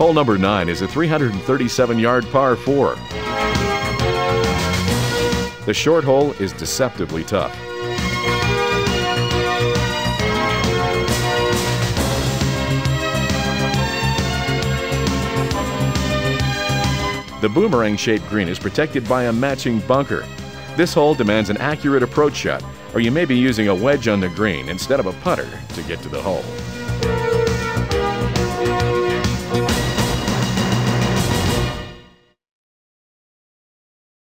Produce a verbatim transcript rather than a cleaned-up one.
Hole number nine is a three hundred thirty-seven yard par four. The short hole is deceptively tough. The boomerang-shaped green is protected by a matching bunker. This hole demands an accurate approach shot, or you may be using a wedge on the green instead of a putter to get to the hole.